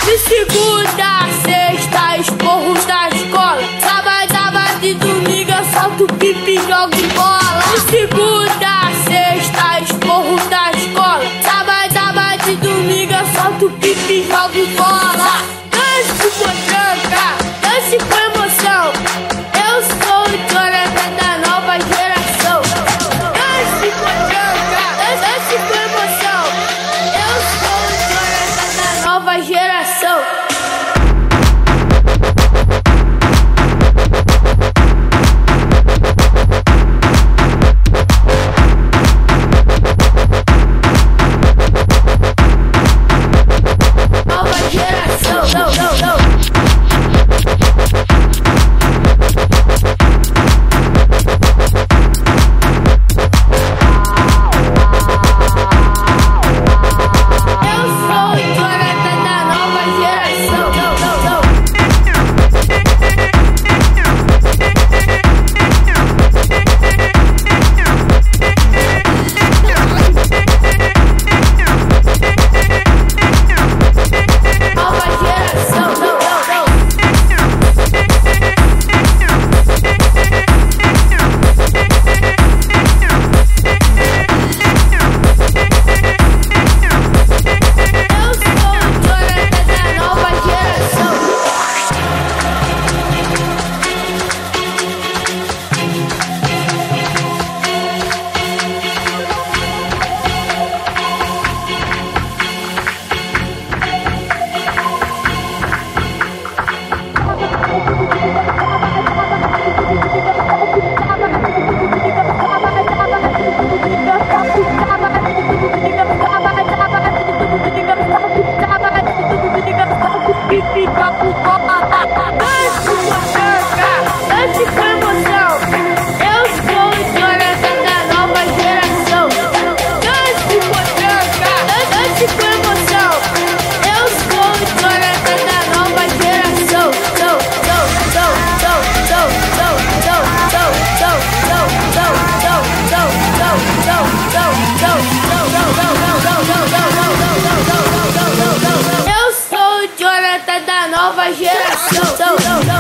De segunda a sexta, esporros da escola. Sábado e domingo eu solto pipi e jogo bola. De segunda a sexta, esporros da escola. Sábado e domingo eu solto pipi e jogo bola. Dance com tranca, dance com emoção. Eu sou o Jonathan da nova geração. Dance com tranca, dance com emoção. Eu sou o Jonathan da nova geração. Eu sou o Jonathan da nova geração.